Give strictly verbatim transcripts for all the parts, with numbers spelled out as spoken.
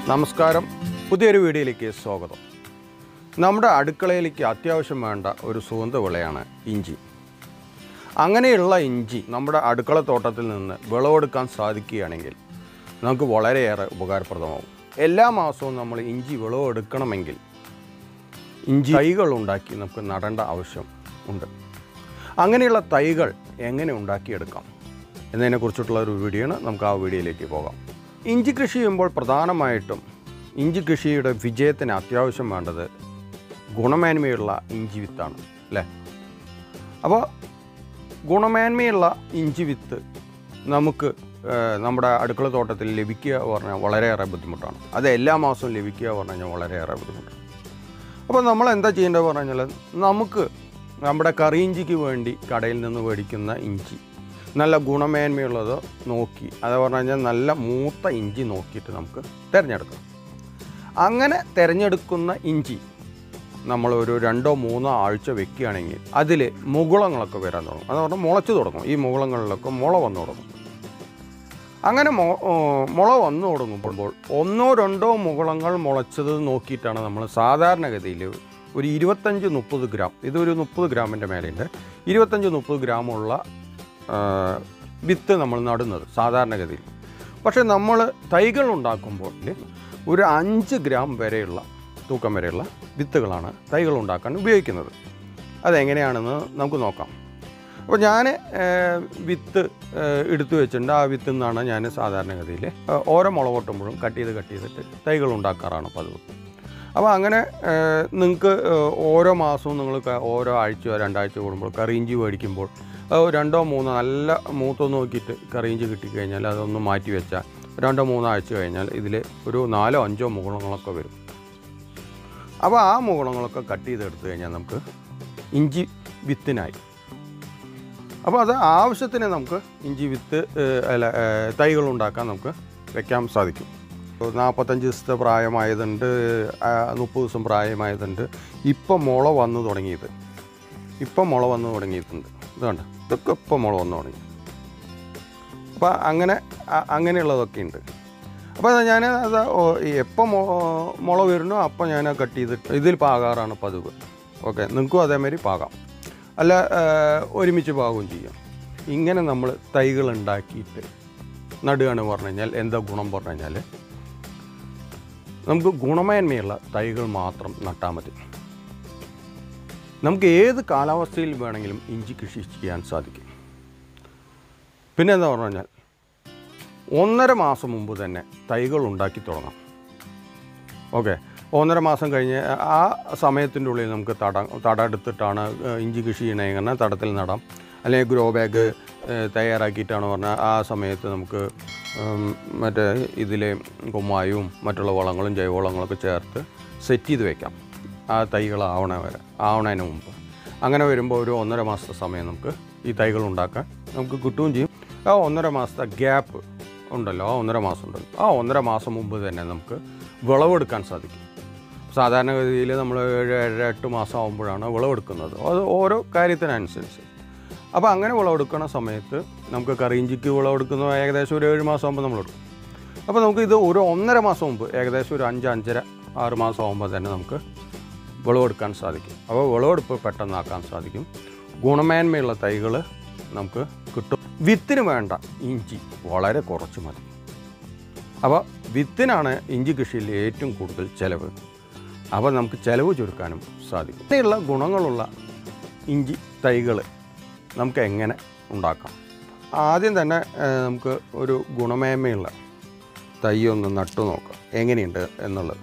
നമസ്കാരം, പുതിയൊരു വീഡിയോയിലേക്ക് സ്വാഗതം. നമ്മുടെ അടുക്കളയിലേക്ക് അത്യാവശ്യം വേണ്ട ഒരു സുഗന്ധവിളയാണ് ഇഞ്ചി. അങ്ങനെയുള്ള ഇഞ്ചി നമ്മുടെ അടുക്കള തോട്ടത്തിൽ നിന്ന് വിളവെടുക്കാൻ സാധിക്കുകയാണെങ്കിൽ നമുക്ക് വളരെയേറെ ഉപകാരപ്രദമാകും. എല്ലാ മാസവും നമ്മൾ ഇഞ്ചി വിളവെടുക്കണമെങ്കിൽ ഇഞ്ചി തൈകൾ ഉണ്ടാക്കി നമുക്ക് നടേണ്ട ആവശ്യം ഉണ്ട്. അങ്ങനെയുള്ള തൈകൾ എങ്ങനെ ഉണ്ടാക്കിയെടുക്കാം എന്നതിനെക്കുറിച്ചിട്ടുള്ള ഒരു വീഡിയോ ആണ്. നമുക്ക് ആ വീഡിയോയിലേക്ക് പോകാം. ഇഞ്ചി കൃഷി ചെയ്യുമ്പോൾ പ്രധാനമായിട്ടും ഇഞ്ചി കൃഷിയുടെ വിജയത്തിന് അത്യാവശ്യം വേണ്ടത് ഗുണമേന്മയുള്ള ഇഞ്ചി വിത്താണ്, അല്ലേ? അപ്പോൾ ഗുണമേന്മയുള്ള ഇഞ്ചി വിത്ത് നമുക്ക് നമ്മുടെ അടുക്കള തോട്ടത്തിൽ ലഭിക്കുക പറഞ്ഞാൽ വളരെയേറെ ബുദ്ധിമുട്ടാണ്. അത് എല്ലാ മാസവും ലഭിക്കുക പറഞ്ഞു കഴിഞ്ഞാൽ വളരെയേറെ ബുദ്ധിമുട്ടാണ്. അപ്പോൾ നമ്മൾ എന്താ ചെയ്യേണ്ടത് പറഞ്ഞു കഴിഞ്ഞാൽ, നമുക്ക് നമ്മുടെ കറി ഇഞ്ചിക്ക് വേണ്ടി കടയിൽ നിന്ന് മേടിക്കുന്ന ഇഞ്ചി നല്ല ഗുണമേന്മയുള്ളത് നോക്കി, അത് പറഞ്ഞു കഴിഞ്ഞാൽ നല്ല മൂത്ത ഇഞ്ചി നോക്കിയിട്ട് നമുക്ക് തിരഞ്ഞെടുക്കാം. അങ്ങനെ തിരഞ്ഞെടുക്കുന്ന ഇഞ്ചി നമ്മളൊരു രണ്ടോ മൂന്നോ ആഴ്ച വെക്കുകയാണെങ്കിൽ അതിൽ മുകുളങ്ങളൊക്കെ വരാൻ തുടങ്ങും. അത് പറഞ്ഞാൽ മുളച്ച് തുടങ്ങും. ഈ മുകുളങ്ങളിലൊക്കെ മുള വന്നു തുടങ്ങും. അങ്ങനെ മൊ മുള വന്നു തുടങ്ങുമ്പോൾ ഒന്നോ രണ്ടോ മുകുളങ്ങൾ മുളച്ചത് നോക്കിയിട്ടാണ് നമ്മൾ സാധാരണഗതിയിൽ ഒരു ഇരുപത്തഞ്ച് മുപ്പത് ഗ്രാം, ഇതൊരു മുപ്പത് ഗ്രാമിൻ്റെ മേലെയുണ്ട്, ഇരുപത്തഞ്ച് മുപ്പത് ഗ്രാമുള്ള വിത്ത് നമ്മൾ നടുന്നത് സാധാരണഗതിയിൽ. പക്ഷേ നമ്മൾ തൈകൾ ഉണ്ടാക്കുമ്പോൾ ഒരു അഞ്ച് ഗ്രാം വരെയുള്ള തൂക്കം വരെയുള്ള വിത്തുകളാണ് തൈകൾ ഉണ്ടാക്കാൻ ഉപയോഗിക്കുന്നത്. അതെങ്ങനെയാണെന്ന് നമുക്ക് നോക്കാം. അപ്പോൾ ഞാൻ വിത്ത് എടുത്തു വെച്ചിട്ടുണ്ട്. ആ വിത്തിൽ നിന്നാണ് ഞാൻ സാധാരണഗതിയിൽ ഓരോ മുള പൊട്ടുമ്പോഴും കട്ട് ചെയ്ത് കട്ട് ചെയ്തിട്ട് തൈകൾ ഉണ്ടാക്കാറാണ് പതിവ്. അപ്പോൾ അങ്ങനെ നിങ്ങൾക്ക് ഓരോ മാസവും നിങ്ങൾ ഓരോ ആഴ്ചയോ രണ്ടാഴ്ച കൂടുമ്പോൾ കറിയിഞ്ചി മേടിക്കുമ്പോൾ രണ്ടോ മൂന്നോ നല്ല മൂത്തൊന്ന് നോക്കിയിട്ട് കറിയിഞ്ചി കിട്ടിക്കഴിഞ്ഞാൽ അതൊന്ന് മാറ്റി വെച്ചാൽ രണ്ടോ മൂന്നോ ആഴ്ച കഴിഞ്ഞാൽ ഇതിൽ ഒരു നാലോ അഞ്ചോ മുകുളങ്ങളൊക്കെ വരും. അപ്പോൾ ആ മുകുളങ്ങളൊക്കെ കട്ട് ചെയ്തെടുത്തു കഴിഞ്ഞാൽ നമുക്ക് ഇഞ്ചി വിത്തിനായി. അപ്പോൾ അത് ആവശ്യത്തിന് നമുക്ക് ഇഞ്ചി വിത്ത് അല്ല തൈകൾ ഉണ്ടാക്കാൻ നമുക്ക് വെക്കാൻ സാധിക്കും. നാൽപ്പത്തഞ്ച് ദിവസത്തെ പ്രായമായതുണ്ട്, മുപ്പത് ദിവസം പ്രായമായതുണ്ട്. ഇപ്പം മുള വന്നു തുടങ്ങിയത് ഇപ്പം മുള വന്നു തുടങ്ങിയിട്ടുണ്ട്. ഇതുകൊണ്ട് ഇതൊക്കെ ഇപ്പം മുള വന്നു തുടങ്ങി. അപ്പോൾ അങ്ങനെ അങ്ങനെയുള്ളതൊക്കെ ഉണ്ട്. അപ്പോൾ ഞാൻ അത് എപ്പം മുള വരുന്നോ അപ്പം ഞാൻ കട്ട് ചെയ്തിട്ട് ഇതിൽ പാകാറാണ് പതിവ്. ഓക്കെ, നിങ്ങൾക്കും അതേമാതിരി പാകാം, അല്ല ഒരുമിച്ച് പാകുകയും ചെയ്യാം. ഇങ്ങനെ നമ്മൾ തൈകൾ ഉണ്ടാക്കിയിട്ട് നടുകയാണ് പറഞ്ഞു കഴിഞ്ഞാൽ എന്താ ഗുണം പറഞ്ഞു കഴിഞ്ഞാൽ, നമുക്ക് ഗുണമേന്മയുള്ള തൈകൾ മാത്രം നട്ടാൽ മതി. നമുക്ക് ഏത് കാലാവസ്ഥയിൽ വേണമെങ്കിലും ഇഞ്ചി കൃഷി ചെയ്യാൻ സാധിക്കും. പിന്നെ എന്താ പറഞ്ഞു കഴിഞ്ഞാൽ ഒന്നര മാസം മുമ്പ് തന്നെ തൈകൾ ഉണ്ടാക്കി തുടങ്ങാം. ഓക്കെ, ഒന്നര മാസം കഴിഞ്ഞ് ആ സമയത്തിൻ്റെ ഉള്ളിൽ നമുക്ക് തട തട എടുത്തിട്ടാണ് ഇഞ്ചി കൃഷി ചെയ്യണമെങ്കിൽ തടത്തിൽ നടാം. അല്ലെങ്കിൽ ഗ്രോ ബാഗ് തയ്യാറാക്കിയിട്ടാണ് പറഞ്ഞാൽ ആ സമയത്ത് നമുക്ക് മറ്റേ ഇതിലെ കുമ്മായവും മറ്റുള്ള വളങ്ങളും ജൈവവളങ്ങളൊക്കെ ചേർത്ത് സെറ്റ് ചെയ്ത് വയ്ക്കാം ആ തൈകൾ ആവണ വരെ ആവണതിന് മുമ്പ്. അങ്ങനെ വരുമ്പോൾ ഒരു ഒന്നര മാസത്തെ സമയം നമുക്ക് ഈ തൈകൾ ഉണ്ടാക്കാൻ നമുക്ക് കിട്ടുകയും ചെയ്യും. ആ ഒന്നര മാസത്തെ ഗ്യാപ്പ് ഉണ്ടല്ലോ, ആ ഒന്നര മാസം ഉണ്ടല്ലോ, ആ ഒന്നര മാസം മുമ്പ് തന്നെ നമുക്ക് വിളവെടുക്കാൻ സാധിക്കും. സാധാരണഗതിയിൽ നമ്മൾ ഏഴ് ഏഴ് എട്ട് മാസം ആകുമ്പോഴാണ് വിളവെടുക്കുന്നത്. അത് ഓരോ കാര്യത്തിനനുസരിച്ച്. അപ്പോൾ അങ്ങനെ വിളവെടുക്കുന്ന സമയത്ത് നമുക്ക് കറിയിഞ്ചിക്ക് വിളവെടുക്കുന്ന ഏകദേശം ഒരു ഏഴ് മാസം ആകുമ്പോൾ നമ്മളെടുക്കും. അപ്പോൾ നമുക്ക് ഇത് ഒരു ഒന്നര മാസം മുമ്പ് ഏകദേശം ഒരു അഞ്ച് അഞ്ചര ആറ് മാസം ആകുമ്പോൾ തന്നെ നമുക്ക് വിളവെടുക്കാൻ സാധിക്കും. അപ്പോൾ വിളവെടുപ്പ് പെട്ടെന്നാക്കാൻ സാധിക്കും. ഗുണമേന്മയുള്ള തൈകൾ നമുക്ക് കിട്ടും. വിത്തിന് വേണ്ട ഇഞ്ചി വളരെ കുറച്ച് മതി. അപ്പോൾ വിത്തിനാണ് ഇഞ്ചി കൃഷിയിൽ ഏറ്റവും കൂടുതൽ ചിലവ്. അപ്പോൾ നമുക്ക് ചിലവ് ചുരുക്കാനും സാധിക്കും. ഇങ്ങനെയുള്ള ഗുണങ്ങളുള്ള ഇഞ്ചി തൈകൾ നമുക്ക് എങ്ങനെ ഉണ്ടാക്കാം? ആദ്യം തന്നെ നമുക്ക് ഒരു ഗുണമേന്മയുള്ള തൈ ഒന്ന് നട്ടു നോക്കാം എങ്ങനെയുണ്ട് എന്നുള്ളത്.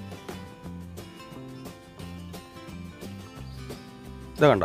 ഇത് കണ്ട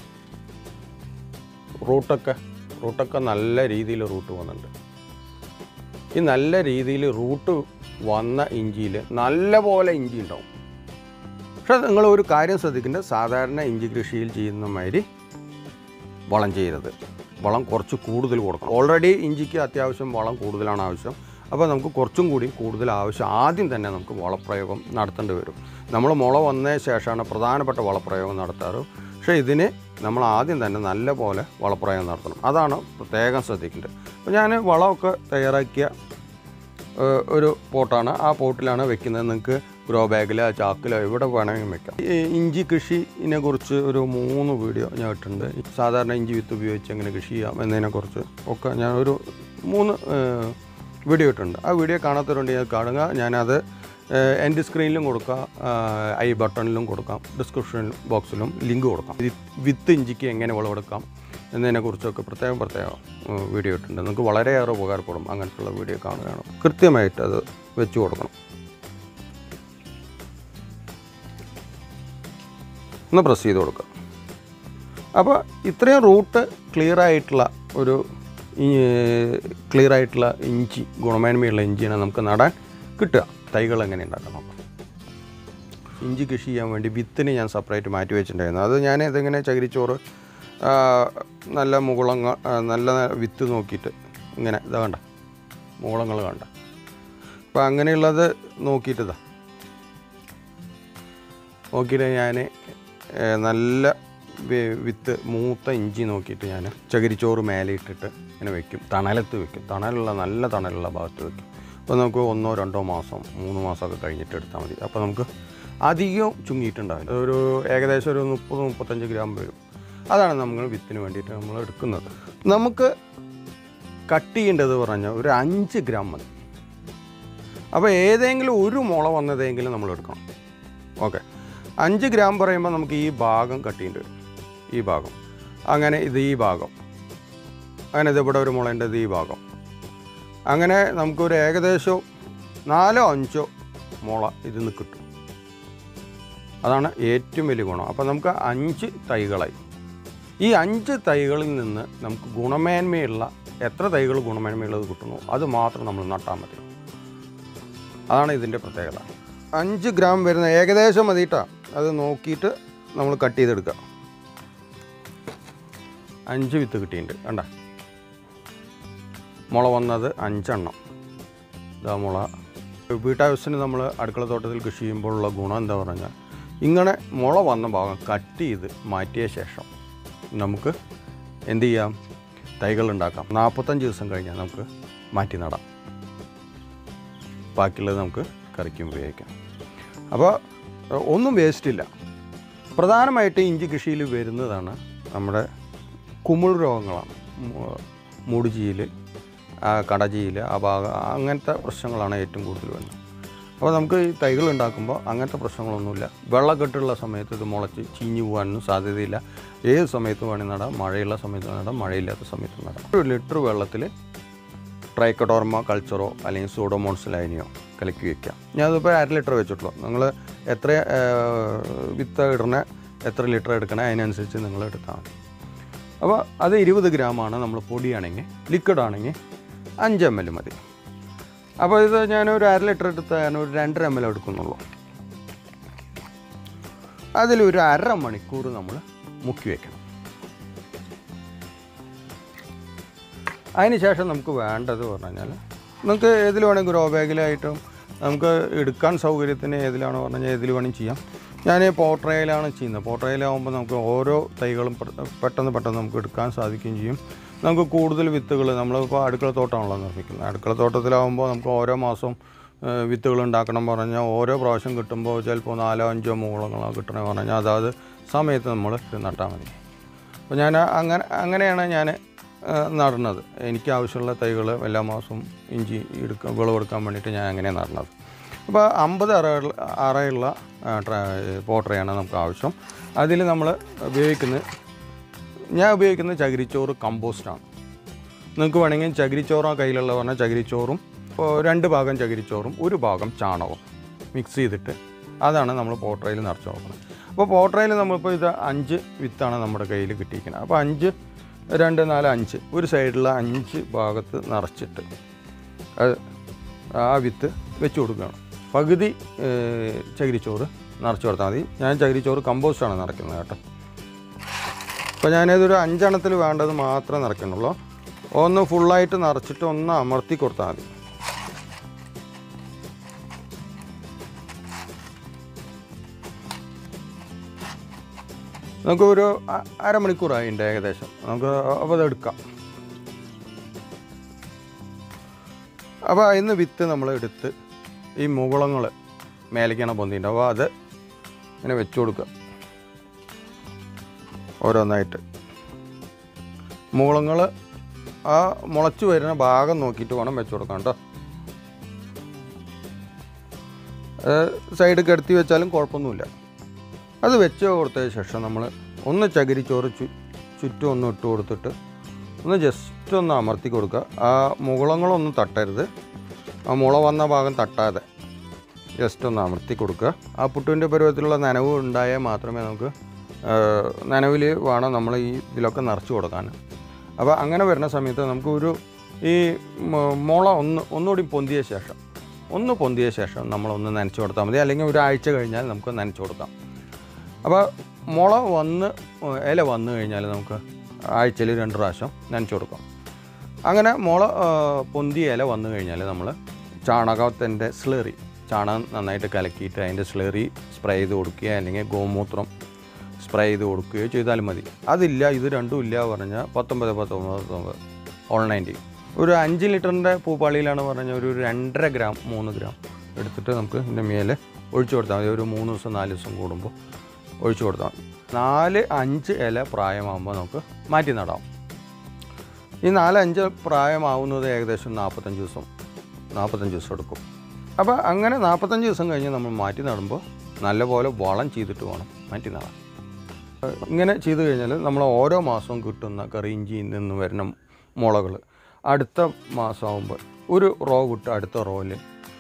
റൂട്ടൊക്കെ റൂട്ടൊക്കെ നല്ല രീതിയിൽ റൂട്ട് വന്നിട്ടുണ്ട്. ഈ നല്ല രീതിയിൽ റൂട്ട് വന്ന ഇഞ്ചിയിൽ നല്ല പോലെ ഇഞ്ചി ഉണ്ടാവും. പക്ഷേ നിങ്ങൾ ഒരു കാര്യം ശ്രദ്ധിക്കേണ്ടത്, സാധാരണ ഇഞ്ചി കൃഷിയിൽ ചെയ്യുന്ന മാതിരി വളം ചെയ്യരുത്. വളം കുറച്ച് കൂടുതൽ കൊടുക്കണം. ഓൾറെഡി ഇഞ്ചിക്ക് അത്യാവശ്യം വളം കൂടുതലാണ് ആവശ്യം. അപ്പോൾ നമുക്ക് കുറച്ചും കൂടി കൂടുതൽ ആവശ്യം ആദ്യം തന്നെ നമുക്ക് വളപ്രയോഗം നടത്തേണ്ടി വരും. നമ്മൾ മുള വന്ന ശേഷമാണ് പ്രധാനപ്പെട്ട വളപ്രയോഗം നടത്താറ്. പക്ഷേ ഇതിന് നമ്മൾ ആദ്യം തന്നെ നല്ല പോലെ വളപ്രയോഗം നടത്തണം. അതാണ് പ്രത്യേകം ശ്രദ്ധിക്കേണ്ടത്. അപ്പോൾ ഞാൻ വളമൊക്കെ തയ്യാറാക്കിയ ഒരു പോട്ടാണ്. ആ പോട്ടിലാണ് വെക്കുന്നത്. നിങ്ങൾക്ക് ഗ്രോ ബാഗിലോ ചാക്കിലോ എവിടെ വേണമെങ്കിലും വെക്കാം. ഈ ഇഞ്ചി കൃഷിനെ കുറിച്ച് ഒരു മൂന്ന് വീഡിയോ ഞാൻ ഇട്ടിട്ടുണ്ട്. സാധാരണ ഇഞ്ചി വിത്ത് ഉപയോഗിച്ച് എങ്ങനെ കൃഷി ചെയ്യാം എന്നതിനെക്കുറിച്ച് ഒക്കെ ഞാൻ ഒരു മൂന്ന് വീഡിയോ ഇട്ടിട്ടുണ്ട്. ആ വീഡിയോ കാണാത്തവരുണ്ടെങ്കിൽ കാണുക. ഞാനത് എൻ്റെ സ്ക്രീനിലും കൊടുക്കാം, ഐ ബട്ടണിലും കൊടുക്കാം, ഡിസ്ക്രിപ്ഷൻ ബോക്സിലും ലിങ്ക് കൊടുക്കാം. വിത്ത് ഇഞ്ചിക്ക് എങ്ങനെ വിളവെടുക്കാം എന്നതിനെക്കുറിച്ചൊക്കെ പ്രത്യേകം പ്രത്യേകം വീഡിയോ ഇട്ടിട്ടുണ്ട്. നിങ്ങൾക്ക് വളരെയേറെ ഉപകാരപ്പെടും. അങ്ങനത്തുള്ള വീഡിയോ കാണുകയാണ്. കൃത്യമായിട്ട് അത് വെച്ച് കൊടുക്കണം. ഒന്ന് പ്രസ് ചെയ്ത് കൊടുക്കുക. അപ്പോൾ ഇത്രയും റൂട്ട് ക്ലിയറായിട്ടുള്ള ഒരു ക്ലിയറായിട്ടുള്ള ഇഞ്ചി, ഗുണമേന്മയുള്ള ഇഞ്ചിയാണ് നമുക്ക് നടാൻ കിട്ടുക. തൈകൾ എങ്ങനെ ഉണ്ടാക്കാം നോക്കാം. ഇഞ്ചി കൃഷി ചെയ്യാൻ വേണ്ടി വിത്തിന് ഞാൻ സെപ്പറേറ്റ് മാറ്റി വെച്ചിട്ടുണ്ടായിരുന്നു. അത് ഞാൻ ഇതെങ്ങനെ ചകിരിച്ചോറ് നല്ല മുകുളങ്ങൾ നല്ല വിത്ത് നോക്കിയിട്ട് ഇങ്ങനെ ഇതാ കണ്ട മുകുളങ്ങൾ കണ്ട. അപ്പോൾ അങ്ങനെയുള്ളത് നോക്കിയിട്ട് ഇതാ നോക്കിയിട്ട് ഞാൻ നല്ല വിത്ത് മൂത്ത ഇഞ്ചി നോക്കിയിട്ട് ഞാൻ ചകിരിച്ചോറ് മേലെ ഇട്ടിട്ട് ഇങ്ങനെ വയ്ക്കും. തണലത്ത് വയ്ക്കും. തണലുള്ള നല്ല തണലുള്ള ഭാഗത്ത് വയ്ക്കും. അപ്പോൾ നമുക്ക് ഒന്നോ രണ്ടോ മാസം മൂന്ന് മാസമൊക്കെ കഴിഞ്ഞിട്ട് എടുത്താൽ മതി. അപ്പോൾ നമുക്ക് അധികം ചുങ്ങിയിട്ടുണ്ടാവില്ല. ഒരു ഏകദേശം ഒരു മുപ്പത് മുപ്പത്തഞ്ച് ഗ്രാം വരും. അതാണ് നമ്മൾ വിത്തിന് വേണ്ടിയിട്ട് നമ്മൾ എടുക്കുന്നത്. നമുക്ക് കട്ട് ചെയ്യേണ്ടത് പറഞ്ഞാൽ ഒരു അഞ്ച് ഗ്രാം മതി. അപ്പോൾ ഏതെങ്കിലും ഒരു മുള വന്നതെങ്കിലും നമ്മൾ എടുക്കണം. ഓക്കെ, അഞ്ച് ഗ്രാം പറയുമ്പോൾ നമുക്ക് ഈ ഭാഗം കട്ട് ചെയ്യേണ്ടി വരും. ഈ ഭാഗം അങ്ങനെ ഇത് ഈ ഭാഗം അങ്ങനെ ഇത് ഇവിടെ ഒരു മുളേൻ്റെ ഇത് ഈ ഭാഗം അങ്ങനെ നമുക്കൊരു ഏകദേശം നാലോ അഞ്ചോ മുള ഇതിന്ന് കിട്ടും. അതാണ് ഏറ്റവും വലിയ ഗുണം. അപ്പോൾ നമുക്ക് അഞ്ച് തൈകളായി. ഈ അഞ്ച് തൈകളിൽ നിന്ന് നമുക്ക് ഗുണമേന്മയുള്ള എത്ര തൈകൾ ഗുണമേന്മയുള്ളത് കിട്ടുന്നു അത് മാത്രം നമ്മൾ നട്ടാൽ മതി. അതാണ് ഇതിൻ്റെ പ്രത്യേകത. അഞ്ച് ഗ്രാം വരുന്ന ഏകദേശം മതിയിട്ടാ. അത് നോക്കിയിട്ട് നമ്മൾ കട്ട് ചെയ്തെടുക്കുക. അഞ്ച് വിത്ത് കിട്ടിയിട്ടുണ്ട് കണ്ട. മുള വന്നത് അഞ്ചെണ്ണം. ഇതാ മുള. വീട്ടാവശ്യത്തിന് നമ്മൾ അടുക്കള തോട്ടത്തിൽ കൃഷി ചെയ്യുമ്പോഴുള്ള ഗുണം എന്താ പറഞ്ഞാൽ ഇങ്ങനെ മുള വന്ന ഭാഗം കട്ട് ചെയ്ത് മാറ്റിയ ശേഷം നമുക്ക് എന്ത് ചെയ്യാം, തൈകൾ ഉണ്ടാക്കാം. നാൽപ്പത്തഞ്ച് ദിവസം കഴിഞ്ഞാൽ നമുക്ക് മാറ്റി നടാം. ബാക്കിയുള്ളത് നമുക്ക് കറിക്കും ഉപയോഗിക്കാം. അപ്പോൾ ഒന്നും വേസ്റ്റില്ല. പ്രധാനമായിട്ട് ഇഞ്ചി കൃഷിയിൽ വരുന്നതാണ് നമ്മുടെ കുമിൾ രോഗങ്ങളാണ്. മൂടുചീൽ, കടചീൽ, ആ ഭാഗം അങ്ങനത്തെ പ്രശ്നങ്ങളാണ് ഏറ്റവും കൂടുതൽ വരുന്നത്. അപ്പോൾ നമുക്ക് ഈ തൈകൾ ഉണ്ടാക്കുമ്പോൾ അങ്ങനത്തെ പ്രശ്നങ്ങളൊന്നുമില്ല. വെള്ളക്കെട്ടുള്ള സമയത്ത് ഇത് മുളച്ച് ചീഞ്ഞു പോകാനൊന്നും സാധ്യതയില്ല. ഏത് സമയത്ത് വേണമെങ്കിൽ നടാം. മഴയുള്ള സമയത്ത് നടാം, മഴയില്ലാത്ത സമയത്ത് നടാം. ഒരു ലിറ്റർ വെള്ളത്തിൽ ട്രൈക്കോഡോർമ കൾച്ചറോ അല്ലെങ്കിൽ സൂഡോമോൺസ് ലൈനിയോ കലക്കി വയ്ക്കാം. ഞാനതിപ്പോൾ അര ലിറ്റർ വെച്ചിട്ടുള്ളൂ. നിങ്ങൾ എത്ര വിത്ത് ഇടണ എത്ര ലിറ്റർ എടുക്കണേ അതിനനുസരിച്ച് നിങ്ങൾ എടുത്താൽ മതി. അപ്പോൾ അത് ഇരുപത് ഗ്രാമാണ്. നമ്മൾ പൊടിയാണെങ്കിൽ, ലിക്വിഡ് ആണെങ്കിൽ അഞ്ച് എം എൽ മതി. അപ്പോൾ ഇത് ഞാനൊരു അര ലിറ്റർ എടുത്ത് ഞാനൊരു രണ്ടര എം എൽ എടുക്കുന്നുള്ളൂ. അതിലൊരു അര മണിക്കൂർ നമ്മൾ മുക്കി വയ്ക്കണം. അതിന് ശേഷം നമുക്ക് വേണ്ടത് പറഞ്ഞു കഴിഞ്ഞാൽ നമുക്ക് ഏതിൽ വേണമെങ്കിൽ ഗ്രോ ബാഗിലായിട്ടും നമുക്ക് എടുക്കാൻ സൗകര്യത്തിന് ഏതിലാണോ പറഞ്ഞു കഴിഞ്ഞാൽ ഏതിൽ വേണമെങ്കിൽ ചെയ്യാം. ഞാൻ പോട്രയിലാണ് ചെയ്യുന്നത്. പോട്രയിലാകുമ്പോൾ നമുക്ക് ഓരോ തൈകളും പെട്ടെന്ന് പെട്ടെന്ന് നമുക്ക് എടുക്കാൻ സാധിക്കുകയും ചെയ്യും. നമുക്ക് കൂടുതൽ വിത്തുകൾ നമ്മളിപ്പോൾ അടുക്കള തോട്ടമാണല്ലോ നിർമ്മിക്കുന്നത്. അടുക്കള തോട്ടത്തിലാകുമ്പോൾ നമുക്ക് ഓരോ മാസം വിത്തുകൾ ഉണ്ടാക്കണം പറഞ്ഞാൽ ഓരോ പ്രാവശ്യം കിട്ടുമ്പോൾ ചിലപ്പോൾ നാലോ അഞ്ചോ മുകളങ്ങളോ കിട്ടണമെന്ന് പറഞ്ഞാൽ അതായത് സമയത്ത് നമ്മൾ നട്ടാൽ മതി. അപ്പോൾ ഞാൻ അങ്ങനെ അങ്ങനെയാണ് ഞാൻ നടുന്നത്. എനിക്ക് ആവശ്യമുള്ള തൈകൾ എല്ലാ മാസവും ഇഞ്ചി എടുക്കാൻ വിളവെടുക്കാൻ വേണ്ടിയിട്ട് ഞാൻ അങ്ങനെ നടുന്നത്. അപ്പോൾ അമ്പത് അറ അറയുള്ള പോട്ടറയാണ് നമുക്ക് ആവശ്യം. അതിൽ നമ്മൾ ഉപയോഗിക്കുന്നത് ഞാൻ ഉപയോഗിക്കുന്നത് ചകിരിച്ചോറ് കമ്പോസ്റ്റാണ്. നിങ്ങൾക്ക് വേണമെങ്കിൽ ചകിരിച്ചോറോ കയ്യിലുള്ള പറഞ്ഞാൽ ചകിരിച്ചോറും രണ്ട് ഭാഗം ചകിരിച്ചോറും ഒരു ഭാഗം ചാണകവും മിക്സ് ചെയ്തിട്ട് അതാണ് നമ്മൾ പോട്ടറയിൽ നിറച്ച് നോക്കുന്നത്. അപ്പോൾ പോട്ടറയിൽ നമ്മളിപ്പോൾ ഇത് അഞ്ച് വിത്താണ് നമ്മുടെ കയ്യിൽ കിട്ടിയിരിക്കുന്നത്. അപ്പോൾ അഞ്ച് രണ്ട് നാല് അഞ്ച് ഒരു സൈഡിലുള്ള അഞ്ച് ഭാഗത്ത് നിറച്ചിട്ട് അത് ആ വിത്ത് വെച്ച് കൊടുക്കുകയാണ്. പകുതി ചകിരിച്ചോറ് നിറച്ച് കൊടുത്താൽ മതി. ഞാൻ ചകിരിച്ചോറ് കമ്പോസ്റ്റാണ് നിറയ്ക്കുന്നത് കേട്ടോ. അപ്പോൾ ഞാനിതൊരു അഞ്ചെണ്ണത്തിൽ വേണ്ടത് മാത്രമേ നിറയ്ക്കുന്നുള്ളൂ. ഒന്ന് ഫുള്ളായിട്ട് നിറച്ചിട്ട് ഒന്ന് അമർത്തി കൊടുത്താൽ മതി. നമുക്കൊരു അരമണിക്കൂറായിട്ടുണ്ട് ഏകദേശം. നമുക്ക് അപ്പോൾ അതെടുക്കാം. അപ്പോൾ അതിന് വിത്ത് നമ്മൾ എടുത്ത് ഈ മുകുളങ്ങൾ മേലേക്കാണ് പൊന്തിയിട്ട് അപ്പോൾ അത് ഇങ്ങനെ വെച്ച് കൊടുക്കുക ഓരോന്നായിട്ട്. മുകുളങ്ങൾ ആ മുളച്ച് വരുന്ന ഭാഗം നോക്കിയിട്ട് വേണം വെച്ച് കൊടുക്കാം കേട്ടോ. സൈഡ് കിടത്തി വെച്ചാലും കുഴപ്പമൊന്നുമില്ല. അത് വെച്ച് കൊടുത്തതിന് ശേഷം നമ്മൾ ഒന്ന് ചകിരിച്ചോറ് ചു ചുറ്റും ഒന്ന് ഇട്ട് കൊടുത്തിട്ട് ഒന്ന് ജസ്റ്റ് ഒന്ന് അമർത്തി കൊടുക്കുക. ആ മുകുളങ്ങളൊന്നും തട്ടരുത്, ആ മുള വന്ന ഭാഗം തട്ടാതെ ജസ്റ്റ് ഒന്ന് അമർത്തി കൊടുക്കുക. ആ പുട്ടുവിൻ്റെ പരുവത്തിലുള്ള നനവ് ഉണ്ടായാൽ മാത്രമേ നമുക്ക് നനവിൽ വേണം നമ്മൾ ഈ ഇതിലൊക്കെ നിറച്ച് കൊടുക്കാൻ. അപ്പോൾ അങ്ങനെ വരുന്ന സമയത്ത് നമുക്ക് ഒരു ഈ മുള ഒന്ന് ഒന്നുകൂടി പൊന്തിയ ശേഷം ഒന്ന് പൊന്തിയ ശേഷം നമ്മളൊന്ന് നനച്ച് കൊടുത്താൽ മതി, അല്ലെങ്കിൽ ഒരാഴ്ച കഴിഞ്ഞാൽ നമുക്ക് നനച്ച് കൊടുക്കാം. അപ്പോൾ മുള വന്ന് ഇല വന്നു കഴിഞ്ഞാൽ നമുക്ക് ആഴ്ചയിൽ രണ്ട് പ്രാവശ്യം നനച്ച് കൊടുക്കാം. അങ്ങനെ മുള പൊന്തിയ ഇല വന്നു കഴിഞ്ഞാൽ നമ്മൾ ചാണകത്തിൻ്റെ സ്ലറി, ചാണകം നന്നായിട്ട് കലക്കിയിട്ട് അതിൻ്റെ സ്ലറി സ്പ്രേ ചെയ്ത് കൊടുക്കുകയോ അല്ലെങ്കിൽ ഗോമൂത്രം സ്പ്രേ ചെയ്ത് കൊടുക്കുകയോ ചെയ്താലും മതി. അതില്ല, ഇത് രണ്ടും ഇല്ല പറഞ്ഞാൽ പത്തൊമ്പത് പത്തൊമ്പത് പത്തൊമ്പത് ഓൾ നയൻറ്റി ഒരു അഞ്ച് ലിറ്ററിൻ്റെ പൂപ്പാളിയിലാണ് പറഞ്ഞാൽ ഒരു രണ്ടര ഗ്രാം മൂന്ന് ഗ്രാം എടുത്തിട്ട് നമുക്ക് ഇതിൻ്റെ മേലെ ഒഴിച്ചു കൊടുത്താൽ മതി. ഒരു മൂന്ന് ദിവസം നാല് ദിവസം കൂടുമ്പോൾ ഒഴിച്ചു കൊടുത്താൽ മതി. നാല് അഞ്ച് ഇല പ്രായമാകുമ്പോൾ നമുക്ക് മാറ്റി നടാം. ഈ നാലഞ്ച് പ്രായമാവുന്നത് ഏകദേശം നാൽപ്പത്തഞ്ച് ദിവസം നാൽപ്പത്തഞ്ച് ദിവസം എടുക്കും. അപ്പോൾ അങ്ങനെ നാൽപ്പത്തഞ്ച് ദിവസം കഴിഞ്ഞ് നമ്മൾ മാറ്റി നടുമ്പോൾ നല്ലപോലെ വളം ചെയ്തിട്ട് വേണം മാറ്റി നടാൻ. ഇങ്ങനെ ചെയ്ത് കഴിഞ്ഞാൽ നമ്മൾ ഓരോ മാസവും കിട്ടുന്ന കറിയിഞ്ചിയിൽ നിന്ന് വരുന്ന മുളകൾ അടുത്ത മാസമാകുമ്പോൾ ഒരു റോ വിട്ട് അടുത്ത റോയിൽ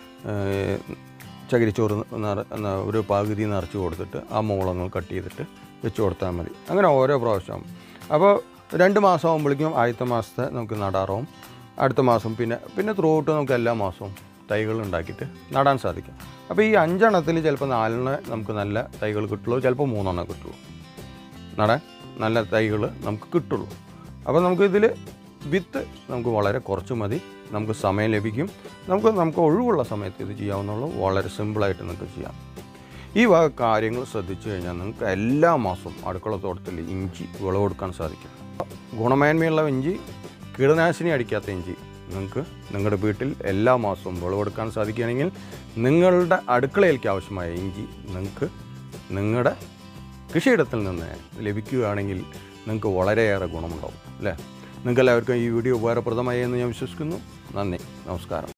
ചകിരിച്ചോറ് ഒരു പകുതി നിറച്ച് കൊടുത്തിട്ട് ആ മുളങ്ങൾ കട്ട് ചെയ്തിട്ട് വെച്ച് കൊടുത്താൽ മതി. അങ്ങനെ ഓരോ പ്രാവശ്യവും. അപ്പോൾ രണ്ട് മാസം ആകുമ്പോഴേക്കും ആദ്യത്തെ മാസത്തെ നമുക്ക് നടാറാവും. അടുത്ത മാസം പിന്നെ പിന്നെ ത്രൂ ഔട്ട് നമുക്ക് എല്ലാ മാസവും തൈകൾ ഉണ്ടാക്കിയിട്ട് നടാൻ സാധിക്കും. അപ്പോൾ ഈ അഞ്ചെണ്ണത്തിൽ ചിലപ്പോൾ നാലെണ്ണം നമുക്ക് നല്ല തൈകൾ കിട്ടുള്ളൂ, ചിലപ്പോൾ മൂന്നെണ്ണം കിട്ടുള്ളൂ, നടാൻ നല്ല തൈകൾ നമുക്ക് കിട്ടുള്ളൂ. അപ്പോൾ നമുക്കിതിൽ വിത്ത് നമുക്ക് വളരെ കുറച്ച് മതി, നമുക്ക് സമയം ലഭിക്കും, നമുക്ക് നമുക്ക് ഒഴിവുള്ള സമയത്ത് ഇത് ചെയ്യാവുന്നുള്ളൂ. വളരെ സിമ്പിളായിട്ട് നിങ്ങൾക്ക് ചെയ്യാം. ഈ വക കാര്യങ്ങൾ ശ്രദ്ധിച്ചു കഴിഞ്ഞാൽ നിങ്ങൾക്ക് എല്ലാ മാസവും അടുക്കളത്തോട്ടത്തിൽ ഇഞ്ചി വിളവെടുക്കാൻ സാധിക്കും. ഗുണമേന്മയുള്ള ഇഞ്ചി, കീടനാശിനി അടിക്കാത്ത ഇഞ്ചി നിങ്ങൾക്ക് നിങ്ങളുടെ വീട്ടിൽ എല്ലാ മാസവും വിളവെടുക്കാൻ സാധിക്കുകയാണെങ്കിൽ നിങ്ങളുടെ അടുക്കളയിലേക്ക് ആവശ്യമായ ഇഞ്ചി നിങ്ങൾക്ക് നിങ്ങളുടെ കൃഷിയിടത്തിൽ നിന്ന് ലഭിക്കുകയാണെങ്കിൽ നിങ്ങൾക്ക് വളരെയേറെ ഗുണമുണ്ടാവും അല്ലേ. നിങ്ങൾക്ക് എല്ലാവർക്കും ഈ വീഡിയോ ഉപകാരപ്രദമായി എന്ന് ഞാൻ വിശ്വസിക്കുന്നു. നന്ദി, നമസ്കാരം.